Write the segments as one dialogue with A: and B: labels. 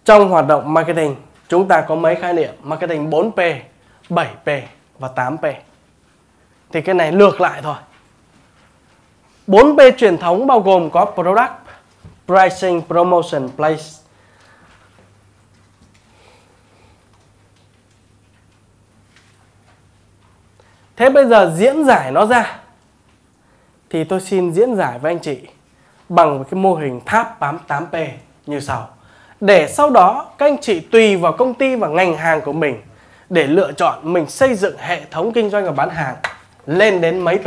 A: Trong hoạt động marketing, chúng ta có mấy khái niệm marketing 4P, 7P và 8P. Thì cái này lược lại thôi. 4P truyền thống bao gồm có Product, Pricing, Promotion, Place. Thế bây giờ diễn giải nó ra thì tôi xin diễn giải với anh chị bằng cái mô hình tháp 8P như sau. Để sau đó các anh chị tùy vào công ty và ngành hàng của mình để lựa chọn mình xây dựng hệ thống kinh doanh và bán hàng lên đến mấy P.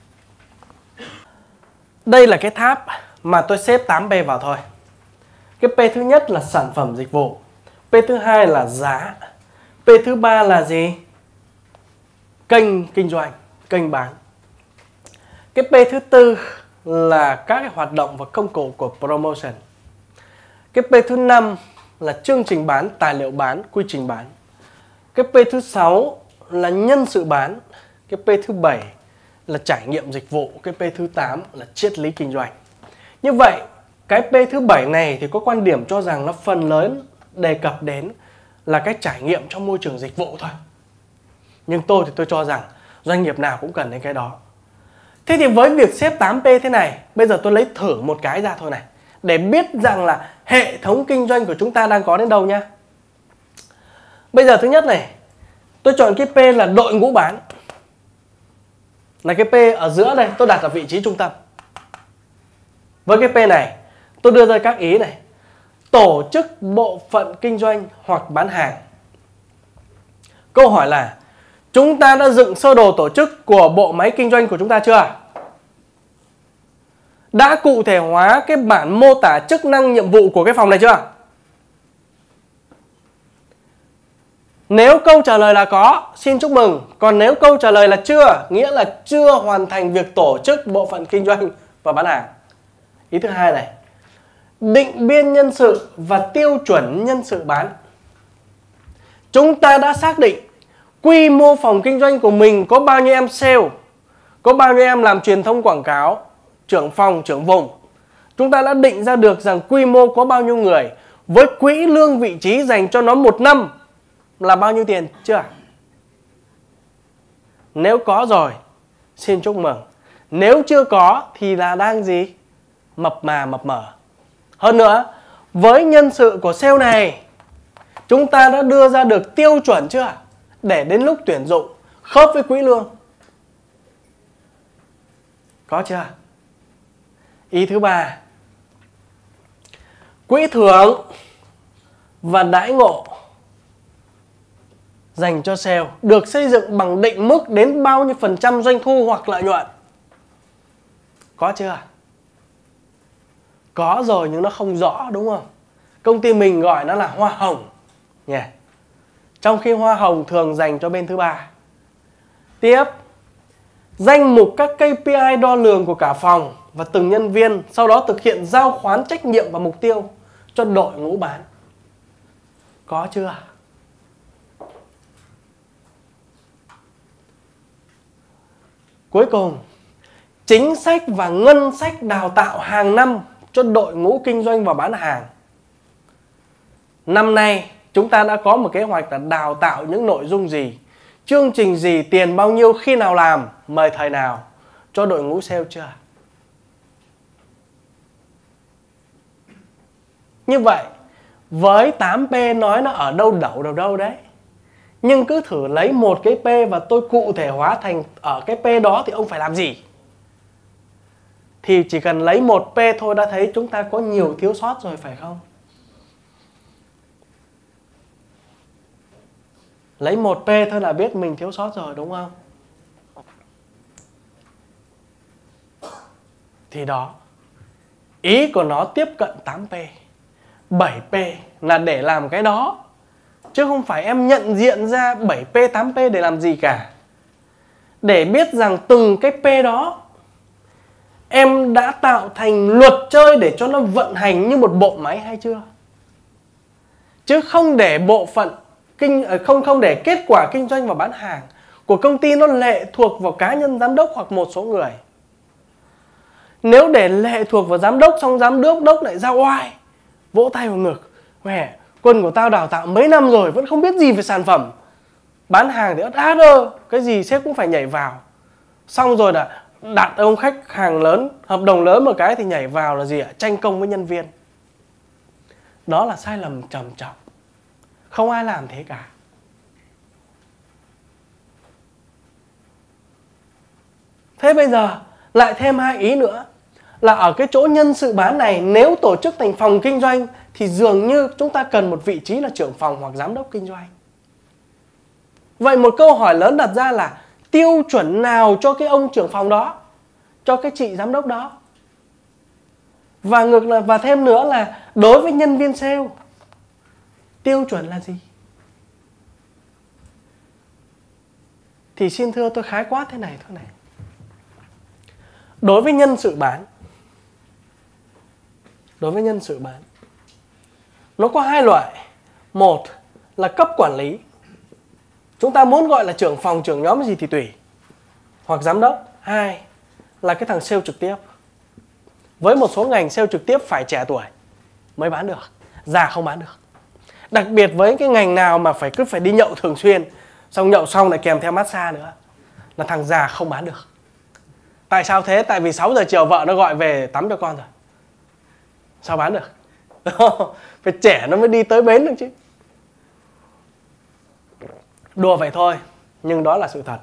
A: Đây là cái tháp mà tôi xếp 8P vào thôi. Cái P thứ nhất là sản phẩm dịch vụ. P thứ hai là giá. P thứ ba là gì? Kênh kinh doanh, kênh bán. Cái P thứ tư là các cái hoạt động và công cụ của promotion. Cái P thứ 5 là chương trình bán, tài liệu bán, quy trình bán. Cái P thứ 6 là nhân sự bán. Cái P thứ 7 là trải nghiệm dịch vụ. Cái P thứ 8 là triết lý kinh doanh. Như vậy, cái P thứ 7 này thì có quan điểm cho rằng nó phần lớn đề cập đến là cái trải nghiệm trong môi trường dịch vụ thôi. Nhưng tôi thì tôi cho rằng doanh nghiệp nào cũng cần đến cái đó. Thế thì với việc xếp 8P thế này, bây giờ tôi lấy thử một cái ra thôi này, để biết rằng là hệ thống kinh doanh của chúng ta đang có đến đâu nhá. Bây giờ thứ nhất này, tôi chọn cái P là đội ngũ bán. Là cái P ở giữa đây, tôi đặt ở vị trí trung tâm. Với cái P này, tôi đưa ra các ý này. Tổ chức bộ phận kinh doanh hoặc bán hàng. Câu hỏi là chúng ta đã dựng sơ đồ tổ chức của bộ máy kinh doanh của chúng ta chưa? Đã cụ thể hóa cái bản mô tả chức năng nhiệm vụ của cái phòng này chưa? Nếu câu trả lời là có, xin chúc mừng. Còn nếu câu trả lời là chưa, nghĩa là chưa hoàn thành việc tổ chức bộ phận kinh doanh và bán hàng. Ý thứ hai này, định biên nhân sự và tiêu chuẩn nhân sự bán. Chúng ta đã xác định quy mô phòng kinh doanh của mình có bao nhiêu em sale, có bao nhiêu em làm truyền thông quảng cáo, trưởng phòng, trưởng vùng. Chúng ta đã định ra được rằng quy mô có bao nhiêu người, với quỹ lương vị trí dành cho nó một năm là bao nhiêu tiền chưa? Nếu có rồi, xin chúc mừng. Nếu chưa có thì là đang gì? Mập mờ. Hơn nữa, với nhân sự của sale này, chúng ta đã đưa ra được tiêu chuẩn chưa? Để đến lúc tuyển dụng khớp với quỹ lương. Có chưa? Ý thứ ba, quỹ thưởng và đãi ngộ dành cho sale được xây dựng bằng định mức đến bao nhiêu % doanh thu hoặc lợi nhuận. Có chưa? Có rồi nhưng nó không rõ đúng không? Công ty mình gọi nó là hoa hồng nhỉ? Trong khi hoa hồng thường dành cho bên thứ ba. Tiếp, danh mục các KPI đo lường của cả phòng và từng nhân viên, sau đó thực hiện giao khoán trách nhiệm và mục tiêu cho đội ngũ bán. Có chưa? Cuối cùng, chính sách và ngân sách đào tạo hàng năm cho đội ngũ kinh doanh và bán hàng. Năm nay, chúng ta đã có một kế hoạch là đào tạo những nội dung gì, chương trình gì, tiền bao nhiêu, khi nào làm, mời thời nào cho đội ngũ sale chưa? Như vậy, với 8P nói nó ở đâu đâu đấy. Nhưng cứ thử lấy một cái P và tôi cụ thể hóa thành ở cái P đó thì ông phải làm gì? Thì chỉ cần lấy một P thôi đã thấy chúng ta có nhiều thiếu sót rồi phải không? Lấy một P thôi là biết mình thiếu sót rồi đúng không? Thì đó, ý của nó tiếp cận 8P. 7P là để làm cái đó. Chứ không phải em nhận diện ra 7P, 8P để làm gì cả. Để biết rằng từng cái P đó em đã tạo thành luật chơi để cho nó vận hành như một bộ máy hay chưa. Chứ không để bộ phận không để kết quả kinh doanh và bán hàng của công ty nó lệ thuộc vào cá nhân giám đốc hoặc một số người. Nếu để lệ thuộc vào giám đốc xong giám đốc lại ra oai, vỗ tay vào ngực, Quân của tao đào tạo mấy năm rồi vẫn không biết gì về sản phẩm. Bán hàng thì ớt át ơ, cái gì sếp cũng phải nhảy vào. Xong rồi là đặt ông khách hàng lớn, hợp đồng lớn một cái thì nhảy vào là gì ạ? Tranh công với nhân viên. Đó là sai lầm trầm trọng. Không ai làm thế cả. Thế bây giờ lại thêm 2 ý nữa. Là ở cái chỗ nhân sự bán này, nếu tổ chức thành phòng kinh doanh thì dường như chúng ta cần một vị trí là trưởng phòng hoặc giám đốc kinh doanh. Vậy một câu hỏi lớn đặt ra là tiêu chuẩn nào cho cái ông trưởng phòng đó, cho cái chị giám đốc đó? Và thêm nữa là đối với nhân viên sale, tiêu chuẩn là gì? Thì xin thưa tôi khái quát thế này thôi này. Đối với nhân sự bán, nó có 2 loại. Một là cấp quản lý. Chúng ta muốn gọi là trưởng phòng, trưởng nhóm gì thì tùy, hoặc giám đốc. 2 là cái thằng sale trực tiếp. Với một số ngành sale trực tiếp phải trẻ tuổi mới bán được, già không bán được. Đặc biệt với cái ngành nào mà cứ phải đi nhậu thường xuyên, xong nhậu xong lại kèm theo massage nữa, là thằng già không bán được. Tại sao thế? Tại vì 6 giờ chiều vợ nó gọi về tắm cho con rồi, sao bán được? Phải trẻ nó mới đi tới bến được chứ. Đùa vậy thôi, nhưng đó là sự thật.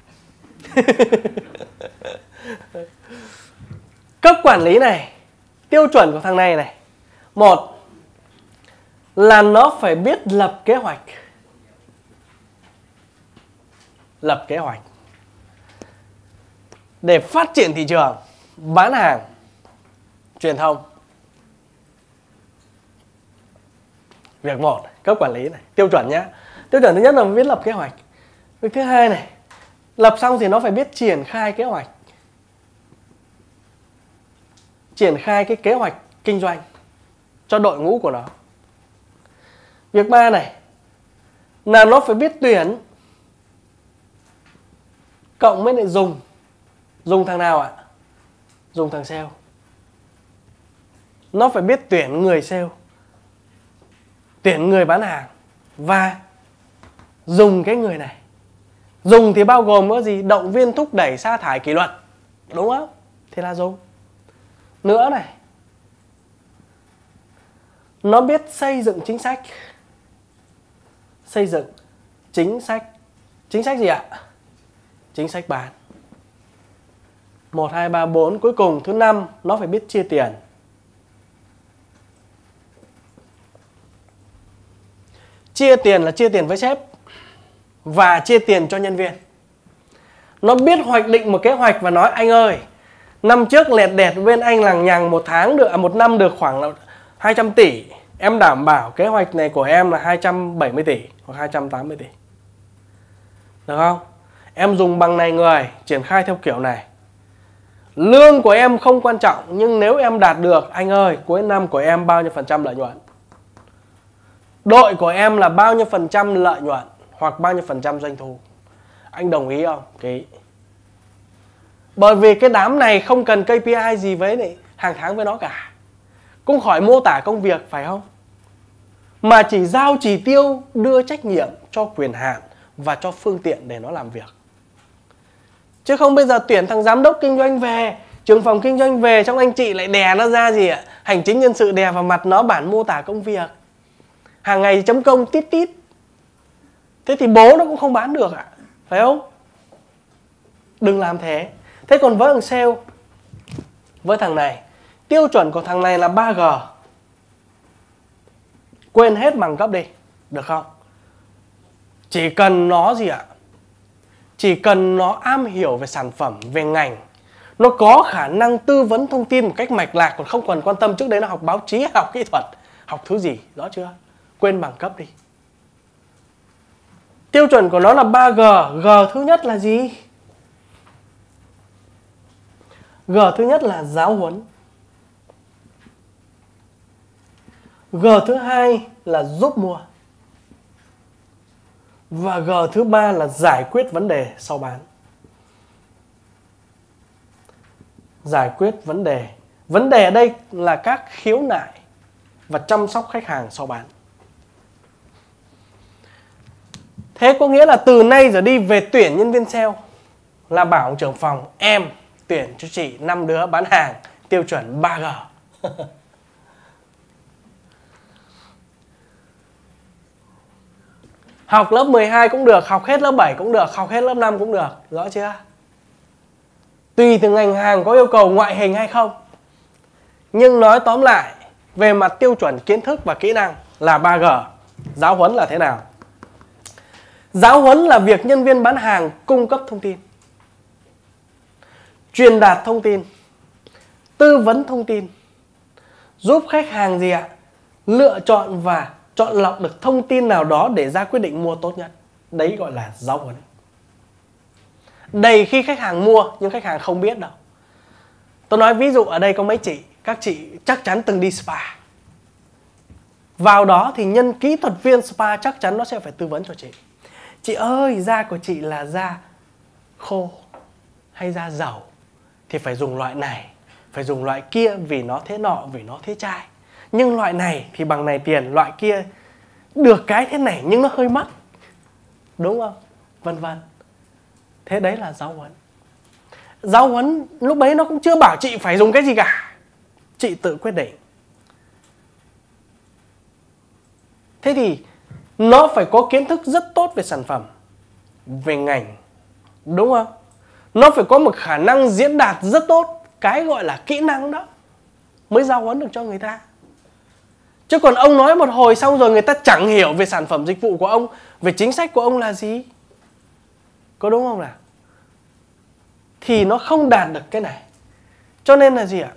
A: Cấp quản lý này, tiêu chuẩn của thằng này này. Một là nó phải biết lập kế hoạch. Lập kế hoạch để phát triển thị trường, bán hàng, truyền thông. Việc 1, cấp quản lý này, tiêu chuẩn nhé. Tiêu chuẩn thứ nhất là biết lập kế hoạch. Việc thứ 2 này, lập xong thì nó phải biết triển khai kế hoạch. Triển khai cái kế hoạch kinh doanh cho đội ngũ của nó. Việc 3 này là nó phải biết tuyển, cộng với lại dùng. Dùng thằng nào ạ? Dùng thằng sale. Nó phải biết tuyển người sale, tuyển người bán hàng và dùng cái người này. Dùng thì bao gồm có gì? Động viên, thúc đẩy, sa thải, kỷ luật, đúng không? Thì là dùng. Nữa này, nó biết xây dựng chính sách. Xây dựng chính sách. Chính sách gì ạ? Chính sách bán. 1, 2, 3, 4. Cuối cùng thứ 5, nó phải biết chia tiền. Chia tiền là chia tiền với sếp và chia tiền cho nhân viên. Nó biết hoạch định một kế hoạch và nói: anh ơi, năm trước lẹt đẹt bên anh lằng nhằng một năm được khoảng là 200 tỷ. Em đảm bảo kế hoạch này của em là 270 tỷ hoặc 280 tỷ. Được không? Em dùng bằng này người, triển khai theo kiểu này. Lương của em không quan trọng, nhưng nếu em đạt được, anh ơi, cuối năm của em bao nhiêu % lợi nhuận? Đội của em là bao nhiêu % lợi nhuận hoặc bao nhiêu % doanh thu? Anh đồng ý không? Ký. Bởi vì cái đám này không cần KPI gì với này, hàng tháng với nó cả. Cũng khỏi mô tả công việc, phải không? Mà chỉ giao chỉ tiêu, đưa trách nhiệm cho quyền hạn và cho phương tiện để nó làm việc. Chứ không bây giờ tuyển thằng giám đốc kinh doanh về, trưởng phòng kinh doanh về, xong anh chị lại đè nó ra gì ạ? Hành chính nhân sự đè vào mặt nó bản mô tả công việc. Hàng ngày chấm công tít tít. Thế thì bố nó cũng không bán được ạ. Phải không? Đừng làm thế. Thế còn với thằng sale, với thằng này, tiêu chuẩn của thằng này là 3G. Quên hết bằng cấp đi, được không? Chỉ cần nó gì ạ? Chỉ cần nó am hiểu về sản phẩm, về ngành, nó có khả năng tư vấn thông tin một cách mạch lạc, còn không cần quan tâm trước đấy nó học báo chí, học kỹ thuật, học thứ gì, rõ chưa? Quên bằng cấp đi. Tiêu chuẩn của nó là 3G. G thứ nhất là gì? G thứ nhất là giáo huấn. G thứ hai là giúp mua. Và G thứ ba là giải quyết vấn đề sau bán. Giải quyết vấn đề. Vấn đề ở đây là các khiếu nại và chăm sóc khách hàng sau bán. Thế có nghĩa là từ nay giờ đi về tuyển nhân viên sale là bảo ông trưởng phòng em tuyển cho chị 5 đứa bán hàng tiêu chuẩn 3G. Học lớp 12 cũng được, học hết lớp 7 cũng được, học hết lớp 5 cũng được, rõ chưa? Tùy từng ngành hàng có yêu cầu ngoại hình hay không. Nhưng nói tóm lại, về mặt tiêu chuẩn kiến thức và kỹ năng là 3G. Giáo huấn là thế nào? Giáo huấn là việc nhân viên bán hàng cung cấp thông tin, truyền đạt thông tin, tư vấn thông tin, giúp khách hàng gì ạ? Lựa chọn và chọn lọc được thông tin nào đó để ra quyết định mua tốt nhất. Đấy gọi là giáo huấn. Đầy khi khách hàng mua nhưng khách hàng không biết đâu. Tôi nói ví dụ ở đây có mấy chị, các chị chắc chắn từng đi spa. Vào đó thì nhân kỹ thuật viên spa chắc chắn nó sẽ phải tư vấn cho chị. Chị ơi, da của chị là da khô hay da dầu thì phải dùng loại này, phải dùng loại kia vì nó thế nọ, vì nó thế chai. Nhưng loại này thì bằng này tiền, loại kia được cái thế này nhưng nó hơi mắc. Đúng không? Vân vân. Thế đấy là giáo huấn. Giáo huấn lúc đấy nó cũng chưa bảo chị phải dùng cái gì cả. Chị tự quyết định. Thế thì nó phải có kiến thức rất tốt về sản phẩm, về ngành. Đúng không? Nó phải có một khả năng diễn đạt rất tốt. Cái gọi là kỹ năng đó mới giáo huấn được cho người ta. Chứ còn ông nói một hồi xong rồi người ta chẳng hiểu về sản phẩm dịch vụ của ông, về chính sách của ông là gì. Có đúng không nào? Thì nó không đạt được cái này. Cho nên là gì ạ?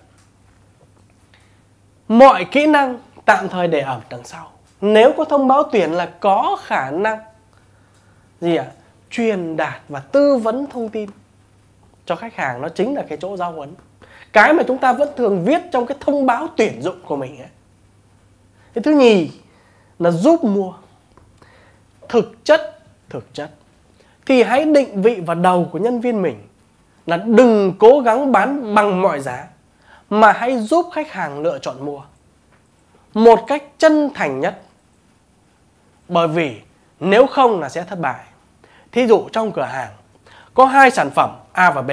A: Mọi kỹ năng tạm thời để ở đằng sau. Nếu có thông báo tuyển là có khả năng gì ạ? Truyền đạt và tư vấn thông tin cho khách hàng, nó chính là cái chỗ giáo huấn. Cái mà chúng ta vẫn thường viết trong cái thông báo tuyển dụng của mình ấy. Cái thứ nhì là giúp mua. Thực chất thì hãy định vị vào đầu của nhân viên mình là đừng cố gắng bán bằng mọi giá, mà hãy giúp khách hàng lựa chọn mua một cách chân thành nhất. Bởi vì nếu không là sẽ thất bại. Thí dụ trong cửa hàng có 2 sản phẩm A và B.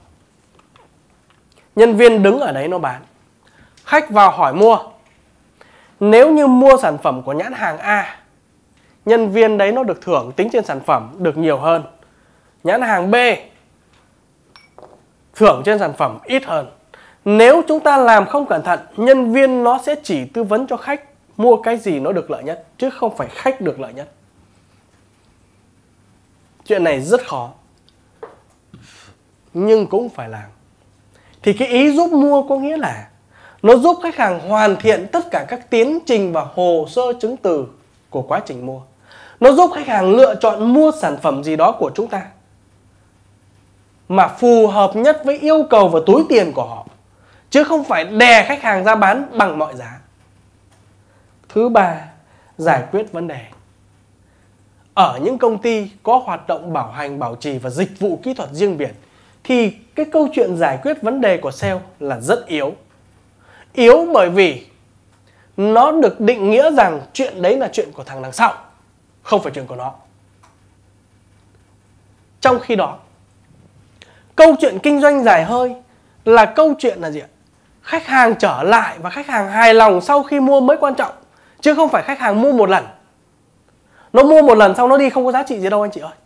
A: Nhân viên đứng ở đấy nó bán. Khách vào hỏi mua. Nếu như mua sản phẩm của nhãn hàng A, nhân viên đấy nó được thưởng tính trên sản phẩm được nhiều hơn. Nhãn hàng B thưởng trên sản phẩm ít hơn. Nếu chúng ta làm không cẩn thận, nhân viên nó sẽ chỉ tư vấn cho khách mua cái gì nó được lợi nhất, chứ không phải khách được lợi nhất. Chuyện này rất khó, nhưng cũng phải làm. Thì cái ý giúp mua có nghĩa là nó giúp khách hàng hoàn thiện tất cả các tiến trình và hồ sơ chứng từ của quá trình mua. Nó giúp khách hàng lựa chọn mua sản phẩm gì đó của chúng ta mà phù hợp nhất với yêu cầu và túi tiền của họ, chứ không phải đè khách hàng ra bán bằng mọi giá. Thứ ba, giải quyết vấn đề. Ở những công ty có hoạt động bảo hành, bảo trì và dịch vụ kỹ thuật riêng biệt thì cái câu chuyện giải quyết vấn đề của sale là rất yếu. Yếu bởi vì nó được định nghĩa rằng chuyện đấy là chuyện của thằng đằng sau, không phải chuyện của nó. Trong khi đó, câu chuyện kinh doanh dài hơi là câu chuyện là gì ạ? Khách hàng trở lại và khách hàng hài lòng sau khi mua mới quan trọng, chứ không phải khách hàng mua một lần. Nó mua một lần xong nó đi không có giá trị gì đâu anh chị ơi.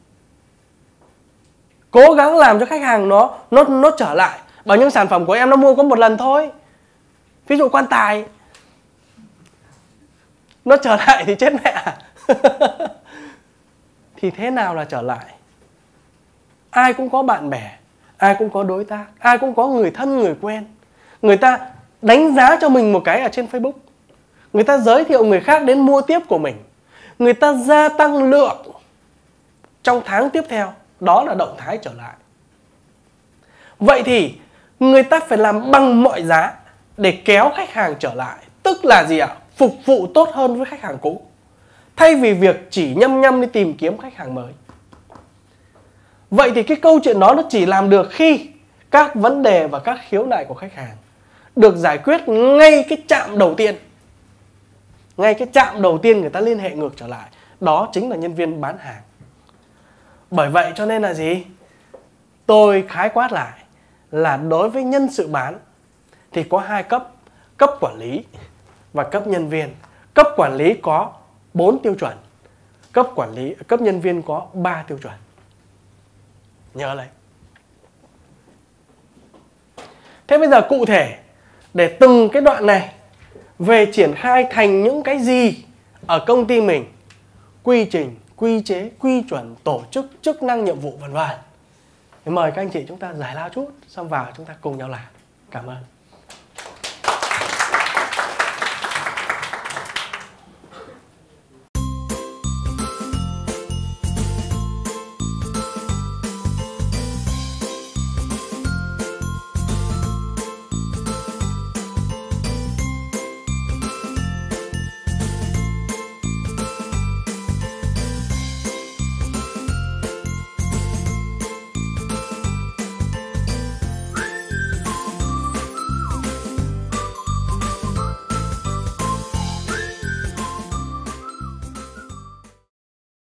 A: Cố gắng làm cho khách hàng nó trở lại. Bảo những sản phẩm của em nó mua có một lần thôi. Ví dụ quan tài, nó trở lại thì chết mẹ. Thì thế nào là trở lại? Ai cũng có bạn bè, ai cũng có đối tác, ai cũng có người thân, người quen. Người ta đánh giá cho mình một cái ở trên Facebook. Người ta giới thiệu người khác đến mua tiếp của mình. Người ta gia tăng lượng trong tháng tiếp theo. Đó là động thái trở lại. Vậy thì người ta phải làm bằng mọi giá để kéo khách hàng trở lại. Tức là gì ạ? Phục vụ tốt hơn với khách hàng cũ, thay vì việc chỉ nhăm đi tìm kiếm khách hàng mới. Vậy thì cái câu chuyện đó nó chỉ làm được khi các vấn đề và các khiếu nại của khách hàng được giải quyết ngay cái chạm đầu tiên. Ngay cái chạm đầu tiên người ta liên hệ ngược trở lại. Đó chính là nhân viên bán hàng. Bởi vậy cho nên là gì? Tôi khái quát lại là đối với nhân sự bán thì có 2 cấp, cấp quản lý và cấp nhân viên. Cấp quản lý có 4 tiêu chuẩn, cấp nhân viên có 3 tiêu chuẩn. Nhớ lấy. Thế bây giờ cụ thể để từng cái đoạn này về triển khai thành những cái gì ở công ty mình, quy trình, quy chế, quy chuẩn, tổ chức, chức năng, nhiệm vụ vân vân. Mời các anh chị chúng ta giải lao chút, xong vào chúng ta cùng nhau làm. Cảm ơn.